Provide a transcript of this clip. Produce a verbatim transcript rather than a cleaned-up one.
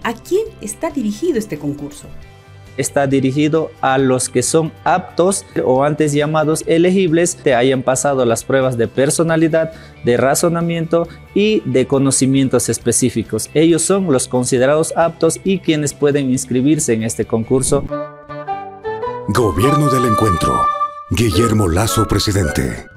¿A quién está dirigido este concurso? Está dirigido a los que son aptos o antes llamados elegibles, que hayan pasado las pruebas de personalidad, de razonamiento y de conocimientos específicos. Ellos son los considerados aptos y quienes pueden inscribirse en este concurso. Gobierno del Encuentro. Guillermo Lasso, presidente.